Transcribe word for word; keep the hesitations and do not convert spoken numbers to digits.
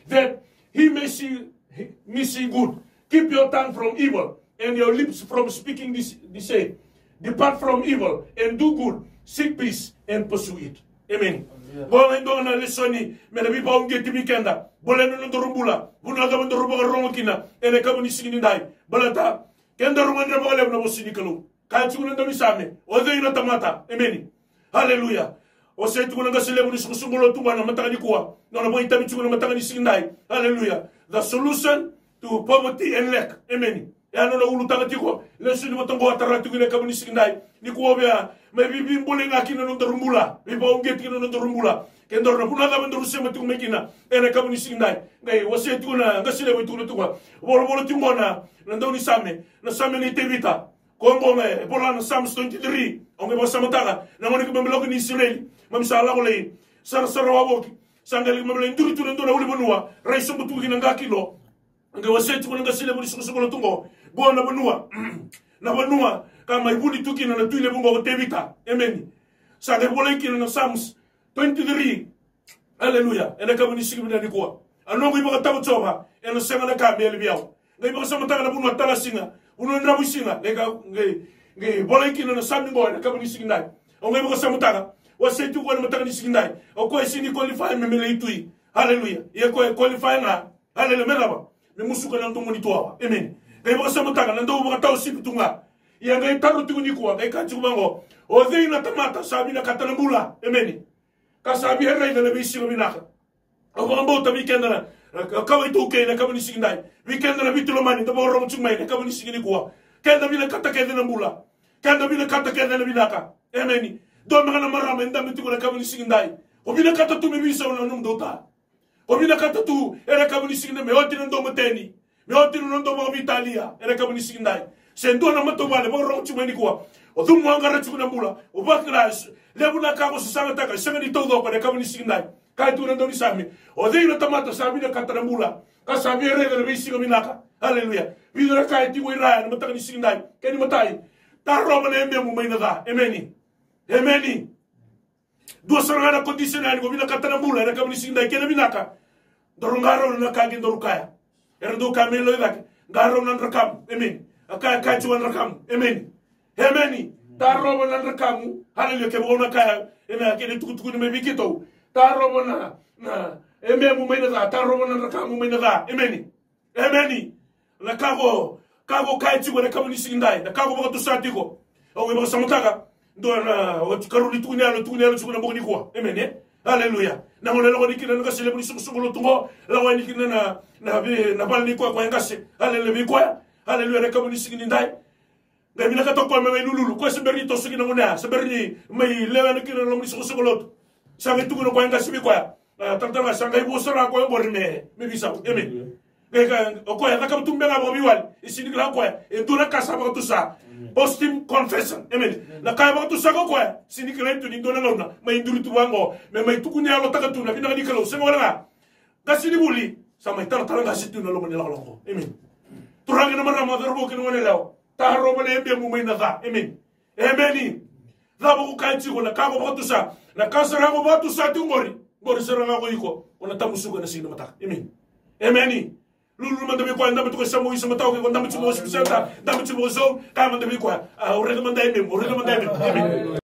that he may see me see good. Keep your tongue from evil and your lips from speaking this, this say. Depart from evil and do good. Seek peace and pursue it. Amen. Bo ndo na lesoni me bi ba unge timikenda. Bole no ndorumbula. Buna ga ndoruba romokina. Ene kabuni sigini ndai. Balata kenda rumanda bole na bosini kalu. Ka chuna ndo misame. Ode ina tamata. Amen. Hallelujah. Ose tukuna ngasile buni susungulo tungana matanga kuwa. No no boita bichuna matanga ni sigindai. Hallelujah. The solution to poverty and lack. Amen. Ya no ulu tagatiko. Lesoni matongo ataratu kile kabuni sigindai. Ni kuobia me bibi mbole ngaki no ndorumbula. Biba ungeti no ndorumbula. Kendo na buna da ndoru sema tu mekina. Ene kabuni sigindai. Ngai wose tukuna ngasile bitu tukwa. Bolo bolo tingona. Ndoni same. Na same ni tevita. Kongo me bola na Psalms twenty-three. Onge bo samataga. Na ngoni ko mbelo ni Israel. Mamsala ko lei. Sar sar waboki. Sangali mbelo nduri tu ndona uli bonua. Raiso mutu kina ngakilo. Nge wose tukuna ngasile buli sukusuko tungo. Bo na bonua. Na bonua kama ibudi tukina na tuile bungo tevita. Amen. Sange bola kina na Psalms twenty-three. Hallelujah. Ene kama ni sikibina ni kwa. Anongo ibo katabu choba. Ene senga na kambi elbiao. Ngai bo samataga na bunwa tala singa. Uno na businga lega nge nge boleki na sami ngo na kabuni sigindai onge mo samutaka wase tu ko na mataka ni sigindai o ko sini qualify me mele itui hallelujah ye ko qualify na hallelujah melaba me musuka na ndo monitoa amen nge mo samutaka na ndo mo taw sipitunga ye nge taru tu ni ko nge ka chu bango o de na tamata sabi na katana bula amen ka sabi herre na bisi mo binaka o ko ambo tabi kendana kawai tu ke na kabuni sigindai weekend na bitulo mani to borong chumai na kabuni sigini kuwa kenda bila kata kenda na mula kenda bila kata kenda na binaka amen do mga na marama nda bitu na kabuni sigindai o bila kata tu me bisa na num dota o bila kata tu era kabuni sigindai me oti ndo moteni me oti ndo mo Italia era kabuni sigindai sendo na mato vale borong chumai ni kuwa o dum mo ngara chuna mula o bakras lebuna ka ko sanga taka sanga ni todo ko na kabuni sigindai kai tu ndo ni sami o de no tamata sami na kata mula ka sabi re de bisi minaka hallelujah bidra kai ti wo ira na mataka ni sigindai keni matai ta roma na embe mu maina da emeni emeni do saranga na conditionnel go bina katana mula na kabni sigindai keni minaka dorungaro na kagi dorukaya er do kamelo dak garo na rakam emeni aka ka chuan rakam emeni emeni ta roma na rakamu hallelujah ke bona kaya ena keni tukutuku me bikito ta roma na na Eme mu mena da ta robo na ka mu mena da emeni emeni na kago kago kai chi na kabuni sigindai na kago ba to satiko o we ba samutaka do na o karuni tunya no tunya no chukuna boni kwa emeni haleluya na ngole lo dikina na kasele buni sukusukulo tungo la wa dikina na na bi na bali kwa kwa ngase haleluya bi kwa haleluya na kabuni sigindai ga bi na ka to kwa me lululu ko se berni to sigina ngona se berni mai lewa na kina no buni sukusukulo sa ngi tukuno kwa ngase bi kwa tantanga sanga ibo sara ko borne me bisa amen ngeka ko ya ka tumbe nga bo biwal isini gra ko e dura kasa ba to sa postim confession amen na ka ba to sa ko ko sini gra tu ni dona ngona mai nduru tu wango me mai tukunya lo taka tu na bina ni kalo sengo nga kasini buli sa mai tar tar nga situ na lo mani la longo amen turanga na mara madar bo kino ne law ta ro mane embe mu mai na da amen ameni da bo ka nchi ko na ka ba to sa na ka sara bo ba to sa tu ngori Bori seranga ko iko ona tamusuga na sino mata amen ameni lulu manda be ko anda betu ko samu isa mata ko anda betu mo senta anda betu mo zo ka manda be ko ore manda amen ore manda amen